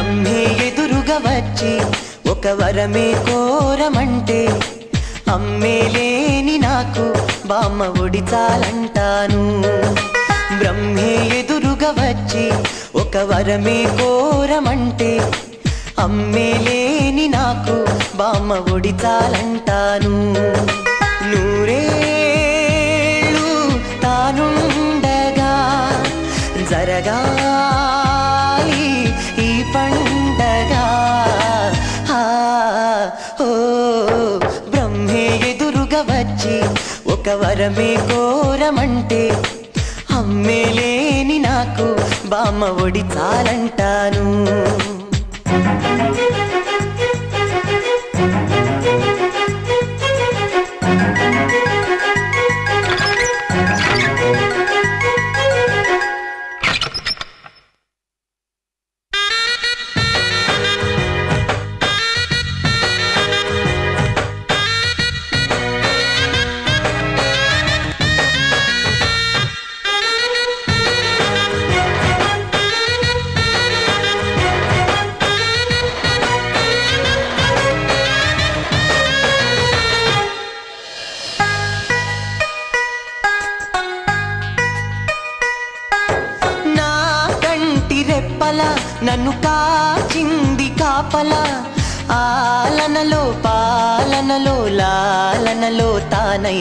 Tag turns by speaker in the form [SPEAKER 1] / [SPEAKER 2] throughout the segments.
[SPEAKER 1] బ్రహ్మే ఎదురుగా వచ్చి ఒక వరమే కోరమంటే అమ్మే లేని నాకు బామ్మ ఒడి చాలంటాను. బ్రహ్మే ఎదురుగా వచ్చి ఒక వరమే కోరమంటే అమ్మే లేని నాకు బామ్మ ఒడి చాలంటాను. నూరేళ్ళు తానుండగా జరగాలి ఈ పండగ. ఓ బ్రహ్మే ఎదురుగా వచ్చి ఒక వరమే కోరమంటే అమ్మే లేని నాకు బామ్మ ఒడి చాలంటాను. నన్ను కాచింది కాపల ఆలనలో పాలనలో లాలనలో తానై.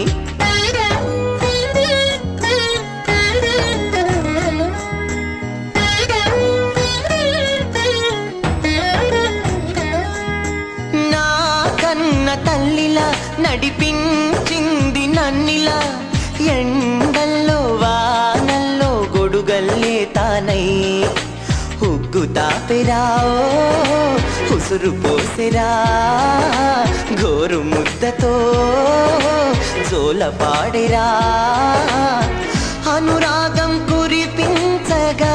[SPEAKER 1] నా కన్న తల్లిలా నడిపించింది నన్నిలా ఎండల్లో వానల్లో గొడుగల్లే తానై. ఉగ్గు తాపెరావో ఉసురు పోసెరా గోరు ముద్దతో జోల పాడెరా అనురాగం కురిపించగా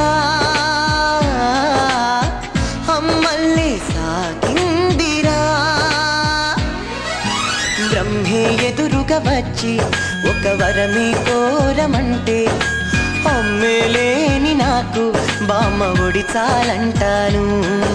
[SPEAKER 1] అమ్మల్లే సాగిందిరా. బ్రహ్మే ఎదురుగా వచ్చి ఒక వరమే కోరమంటే అమ్మే లేని నాకు బామ్మ ఒడి చాలంటాను.